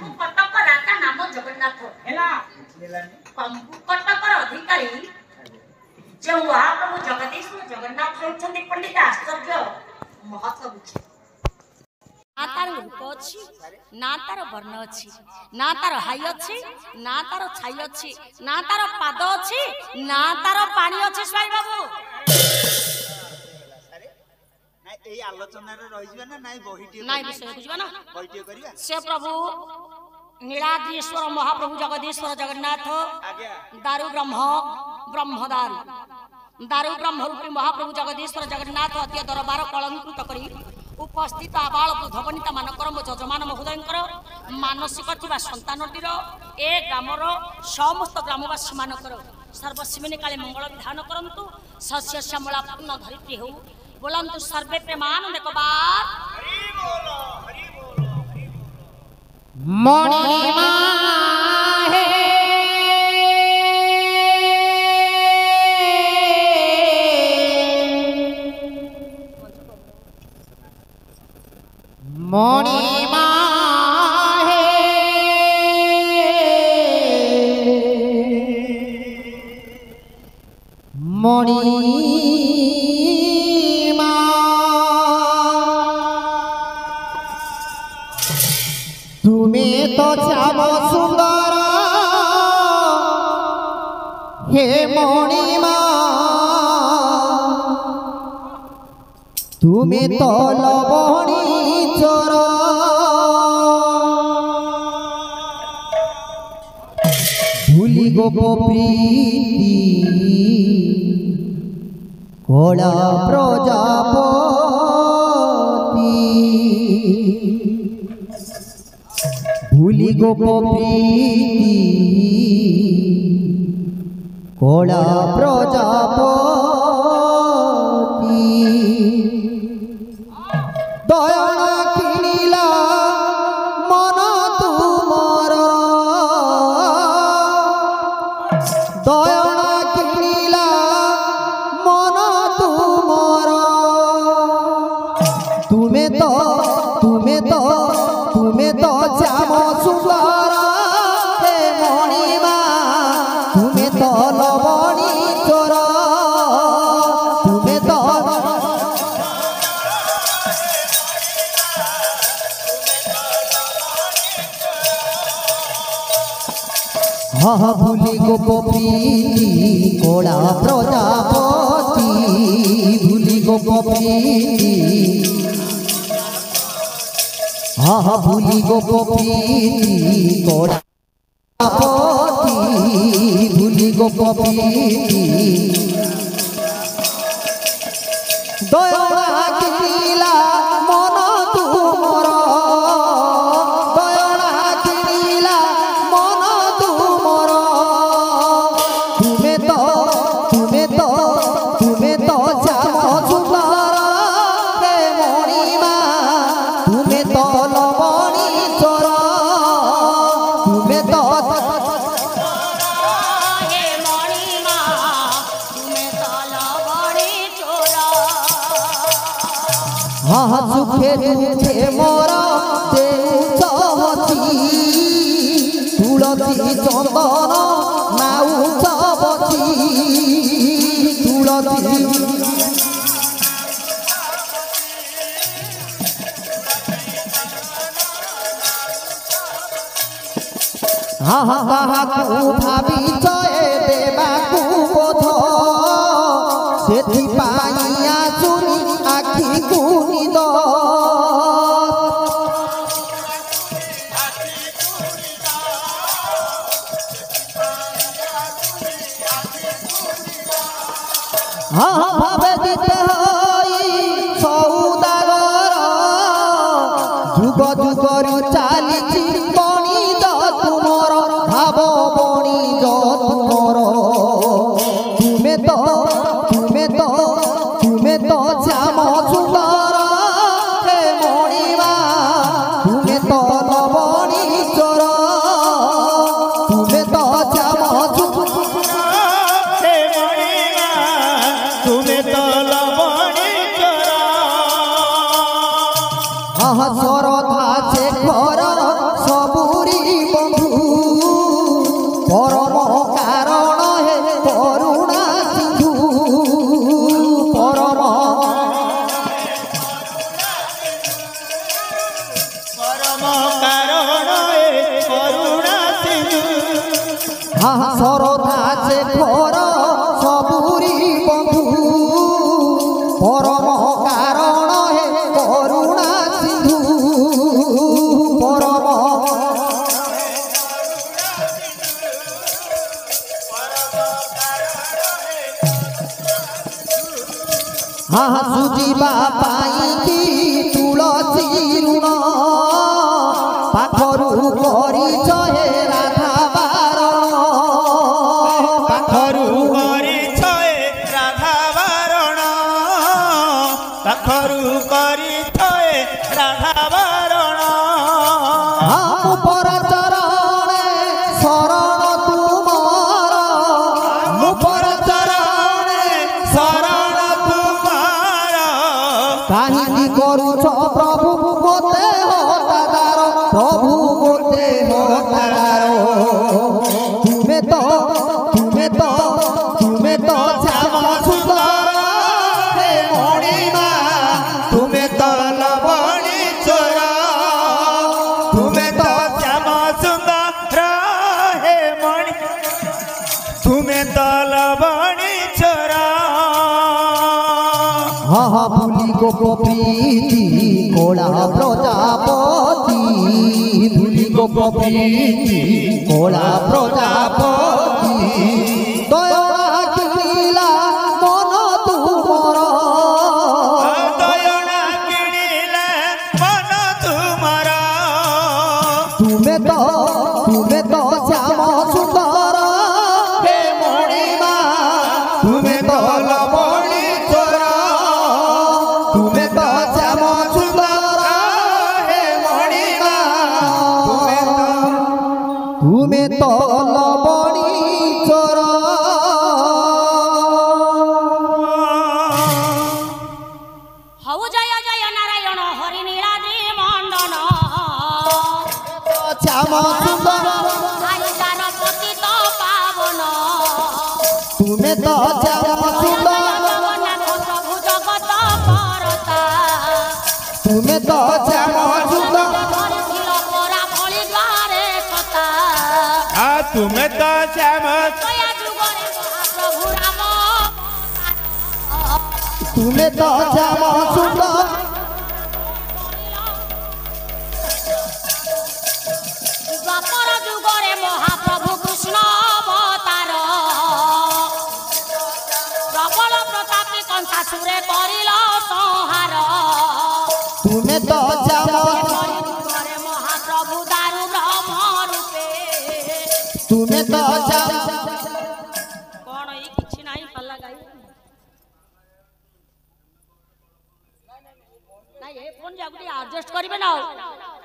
कटक राजा नाम जगन्नाथ कटक अधिकारी जो महाप्रभु जगदीश्वर जगन्नाथ होती पंडित आश्चर्य महत्व बुझे ना तार रूप अच्छी ना तार वर्ण अच्छी ना तार हाई अच्छी ना तार छाई अच्छी ना तार पाद अच्छी ना तार पानी अच्छी स्वाई बाबू एई आलोचना रे रहि जिबा ना नाइ बहिटी नाइ विषय बुझबा ना बहिटी करिया से प्रभु नीलाद्रीश्वर महाप्रभु जगदीश्वर जगन्नाथ दारु ब्रह्म ब्रह्मदारु दारु ब्रह्म रूपी महाप्रभु जगदीश्वर जगन्नाथ अद्य दरबार कलंकृत करी उपस्थित आबाल बुध बनिता मानकर मो जजमान महोदयंकर मानसिक थिबा संतानटीर ए ग्रामर समस्त ग्रामवासी मानकर सर्वसीमिनी काले मंगल विधान करंतु शस्य श्यामला पूर्ण धरित्री हो बोलंतु सर्वे प्रेमानंद एक बार हरि बोल हरि बोल हरि बोल मणिमा हे मणिमा हे मणिमा तुम्हें तो श्याम सुंदर हे मणिमा तुम्हें तो लवणी चोर भूली गोप प्रीति कोला प्रजापति भूली गोप प्रीति कोला प्रजापति दयाना किनिला मन तुमर दयाना किनिला मन तुमर तुम्हें तो श्याम सुंदर हे मणिमा तुम्हें तो लवणी चोर तुम्हें तो हाँ भूली गोप प्रीति कोला प्रजापति भूली गोप प्रीति हाँ भूली गोप प्रीति कोला प्रजापति भूली गोप प्रीति दया किनिला मन तुमर दया किनिला मन तुमर तुम्हें तो श्याम सुंदर हे मणिमा तुम्हें तो लवणी चोर तुम्हें तो हे मणिमा तुम्हें तो लवणी चोर हाँ सुखे दुखे मोर देउछी तुलसी चंदन नाउछ बची तुलसी हाँ काहाकू भावी चए देवाकू बोध सेथिपाई आसुनी आखि कुनिद हाँ भावे दिते हई सौदागर जुग जुगरु चालिछि बणिज तुमर भाव बणिज तुमर तुम्हें तो श्याम सुंदर हे मणिमा तुम्हें तो लवणी चोर तुम्हें तो श्याम हे मणिमा तुम्हें तो लवणी चोर श्रद्धा शेखर सबू କାରଣ ଏ କରୁଣା ସିନ୍ଧୁ ଶରଧା ସେ ଘର ସବୁରି ବନ୍ଧୁ ପରମ କାରଣ ହେ କରୁଣା ସିନ୍ଧୁ ପରମ ସୁଯିବା ପାଇଁକି ତୁଳସୀ ଋଣ ପାଖରୁ କରିଛ ହେ ରାଧା ବାରଣ ପାଖରୁ କରିଛ ଏ ରାଧା ବାରଣ ପାଖରୁ କରିଛ ଏ ରାଧା ବାରଣ ପର ଚରଣେ ଶରଣ ତୁମର ମୁଁ ପର ଚରଣେ ଶରଣ ତୁମାର କାହିଁକି କରୁଛ ପ୍ରଭୁ ମୋତେ ହତାଦାର ପ୍ରଭୁ ମୋତେ ହତାଦାର ତୁମେ ତ ଶ୍ୟାମ ସୁନ୍ଦର ହେ ମଣିମା ତୁମେ ତ ଲବଣୀ ଚୋର ତୁମେ ତ ଶ୍ୟାମ ସୁନ୍ଦର ହେ ମଣି ତୁମେ ତ ଲବଣୀ ଚୋର ভুলি গোপ প্রীতি কোলা প্রজাপতি ভুলি গোপ প্রীতি কোলা প্রজাপতি দয়া কিলা মন তুমর দয়না কিଣିলে মন তুমার তুমে তো শ্যাম সুন্দর হে মণিমা তুমে তো লবণী চোর তুমে তো শ্যাম সুন্দর হে মণিমা তুমে তো লবণী চোর ହଉ ଜୟ ଜୟ ନାରାୟଣ ହରି ନୀଳାଦ୍ରି ମଣ୍ଡନ শ্যাম সুন্দর ଆଇଲାର ପତିତ ପାବନ তুমে তো শ্যাম সুন্দর ଜଗନ୍ନାଥ ପ୍ରଭୁ ଜଗତ କରତା তুমে তো শ্যাম সুন্দর କରିଥିଲ ପରା ଭଳି ଦ୍ୱାରେ ସତା ତୁମେ ତ ଶ୍ୟାମ ଦୟା ଯୁଗରେ ମହାପ୍ରଭୁ ରାମ তুমে তো শ্যাম সুন্দর ଦ୍ୱାପର ଯୁଗରେ ମହାପ୍ରଭୁ କୃଷ୍ଣ ଅବତାର ପ୍ରବଳ ପ୍ରତାପୀ କଂସାସୁରେ କରିଲ ସଂହାର তুমে তো শ্যাম ଯୁଗରେ ମହାପ୍ରଭୁ ଦାରୁ ବ୍ରହ୍ମ ରୂପେ তুমে তো শ্যাম କଣ ଏଇ କିଛି ନାହିଁ ପାଲା ଗାଇ ନାଇଁ ଏ ଫୋନ୍ ଯାକୁ ଟିକେ ଆଡଜଷ୍ଟ କରିବେ ନା ଆଉ